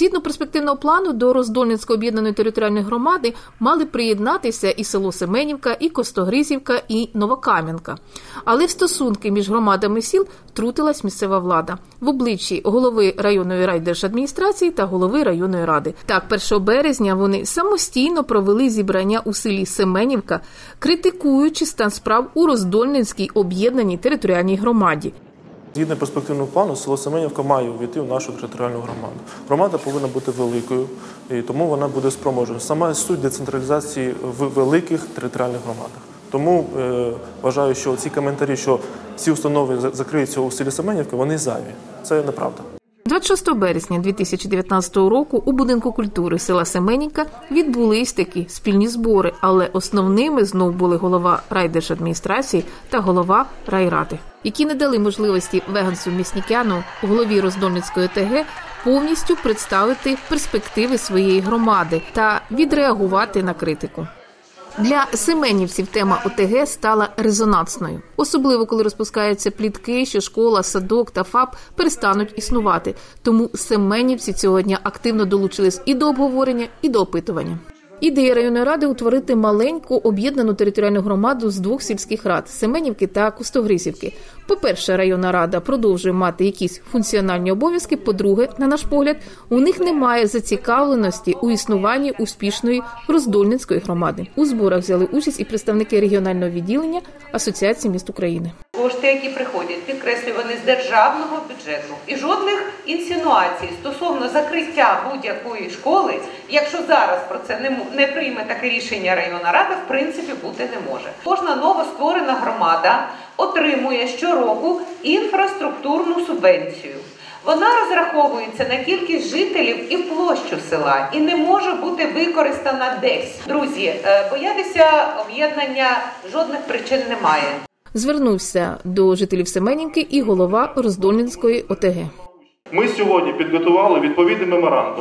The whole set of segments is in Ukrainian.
Згідно перспективного плану, до Роздольницької об'єднаної територіальної громади мали приєднатися і село Семенівка, і Костогризівка, і Новокам'янка. Але в стосунки між громадами сіл втрутилась місцева влада в обличчі голови районної райдержадміністрації та голови районної ради. Так, 1 березня вони самостійно провели зібрання у селі Семенівка, критикуючи стан справ у Роздольницькій об'єднаній територіальній громаді. Згідно перспективного плану, село Семенівка має увійти в нашу територіальну громаду. Громада повинна бути великою, і тому вона буде спроможною. Сама суть децентралізації в великих територіальних громадах. Тому вважаю, що ці коментарі, що всі установи закриються у селі Семенівка, вони зайві. Це неправда. 26 березня 2019 року у Будинку культури села Семенівка відбулись такі спільні збори, але основними знов були голова райдержадміністрації та голова райради, які не дали можливості Вегансу Міснікяну, голові Роздольницької ОТГ, повністю представити перспективи своєї громади та відреагувати на критику. Для семенівців тема ОТГ стала резонансною. Особливо, коли розпускаються плітки, що школа, садок та ФАП перестануть існувати. Тому семенівці цього дня активно долучились і до обговорення, і до опитування. Ідея районної ради утворити маленьку об'єднану територіальну громаду з 2 сільських рад – Семенівки та Костогризівки. По-перше, районна рада продовжує мати якісь функціональні обов'язки. По-друге, на наш погляд, у них немає зацікавленості у існуванні успішної Роздольницької громади. У зборах взяли участь і представники регіонального відділення Асоціації міст України. Кошти, які приходять, підкреслюю, вони з державного бюджету. І жодних інсинуацій стосовно закриття будь-якої школи, якщо зараз про це не прийме таке рішення районна рада, в принципі, бути не може. Кожна новостворена громада отримує щороку інфраструктурну субвенцію. Вона розраховується на кількість жителів і площу села і не може бути використана десь. Друзі, боятися об'єднання жодних причин немає. Звернувся до жителів Семенівки і голова Роздольницької ОТГ. Ми сьогодні підготували відповідний меморандум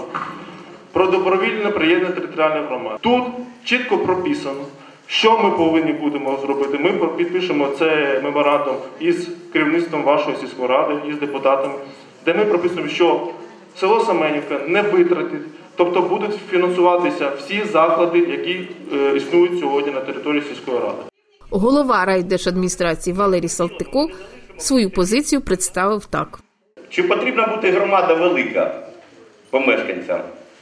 про добровільне приєднання територіальних громад. Тут чітко прописано, що ми повинні будемо зробити. Ми підпишемо цей меморандум із керівництвом вашої сільської ради, із депутатами, де ми прописуємо, що село Семенівка не витратить, тобто будуть фінансуватися всі заклади, які існують сьогодні на території сільської ради. Голова райдержадміністрації Валерій Салтиков свою позицію представив так. Чи потрібна бути громада велика по мешканцям?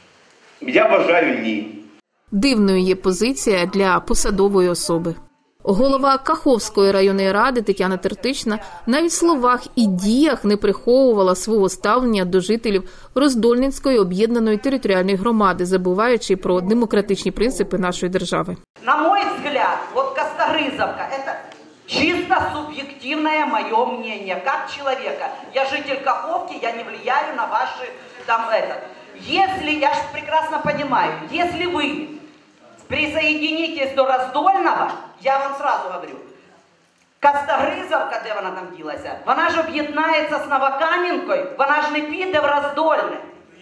Я вважаю, ні. Дивною є позиція для посадової особи. Голова Каховської районної ради Тетяна Тертична навіть в словах і діях не приховувала свого ставлення до жителів Роздольницької об'єднаної територіальної громади, забуваючи про демократичні принципи нашої держави. На мой взгляд, вот Костогрызовка – это чисто субъективное мое мнение, как человека. Я житель Каховки, я не влияю на ваши там это. Если, я же прекрасно понимаю, если вы присоединитесь до Роздольного, я вам сразу говорю, Костогризовка, де вона там ділася, вона ж об'єднається з Новокам'янкою, вона ж не піде в Роздольне.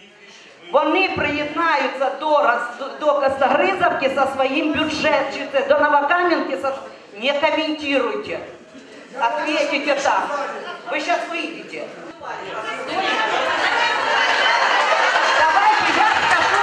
Вони приєднаються до Костогризовки со своїм бюджетом, до Новокам'янки, не комментируйте, ответите так, вы сейчас выйдете. Давайте я скажу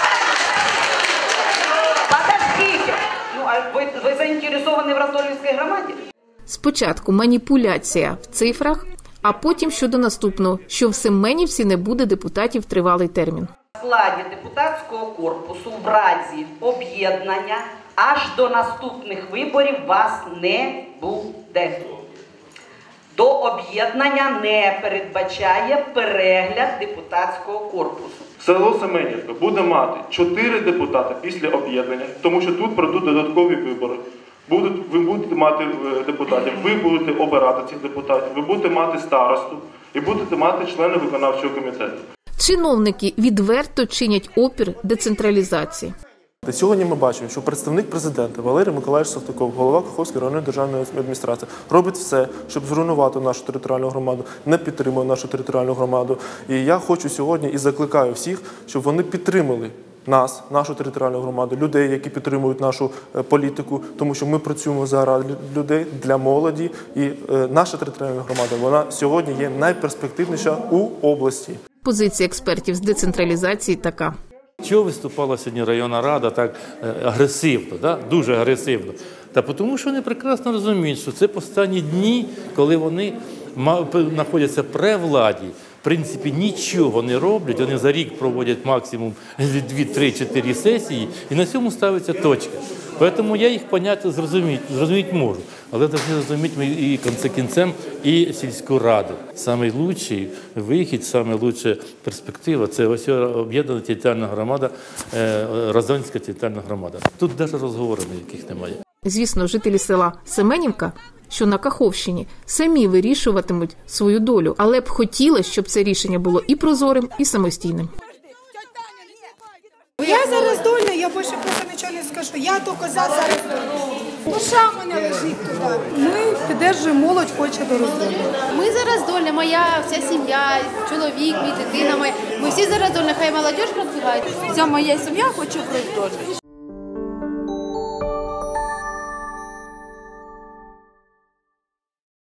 так. Подождите, ну а вы заинтересованы в Роздольницькій громаді? Спочатку маніпуляція в цифрах, а потім щодо наступного, що в Семенівці не буде депутатів тривалий термін. В складі депутатського корпусу в разі об'єднання аж до наступних виборів вас не буде. До об'єднання не передбачає перегляд депутатського корпусу. Село Семенівка буде мати 4 депутати після об'єднання, тому що тут пройдуть додаткові вибори. Ви будете мати депутатів, ви будете обирати цих депутатів, ви будете мати старосту і будете мати члени виконавчого комітету. Чиновники відверто чинять опір децентралізації. Сьогодні ми бачимо, що представник президента Валерій Миколаївич Салтиков, голова Каховської районної державної адміністрації, робить все, щоб зруйнувати нашу територіальну громаду, не підтримує нашу територіальну громаду. І я хочу сьогодні і закликаю всіх, щоб вони підтримали нас, нашу територіальну громаду, людей, які підтримують нашу політику, тому що ми працюємо заради людей, для молоді. І наша територіальна громада, вона сьогодні є найперспективніша у області. Позиція експертів з децентралізації така. Чого виступала сьогодні районна рада так агресивно, да? Дуже агресивно? Та тому, що вони прекрасно розуміють, що це останні дні, коли вони знаходяться при владі, в принципі, нічого не роблять, вони за рік проводять максимум 2, 3, 4 сесії, і на цьому ставиться точка. Тому я їх поняття зрозуміти можу, але повинні зрозуміти ми і кінцем і сільську раду. Найкращий вихід, найкраща перспектива – це ось об'єднана територіальна громада, Розонська територіальна громада. Тут навіть розговорів ніяких немає. Звісно, жителі села Семенівка, що на Каховщині, самі вирішуватимуть свою долю, але б хотілося, щоб це рішення було і прозорим, і самостійним. Я зараз дольна, я більше просто нічого не скажу. Я тільки зараз дольна. Душа в мене лежить туди. Ми підтримуємо молодь, хоче до розуму. Ми зараз дольна, моя вся сім'я, чоловік, мій дитина моя. Ми всі зараз дольна, хай молодь продвигається. Вся моя сім'я хоче пройти.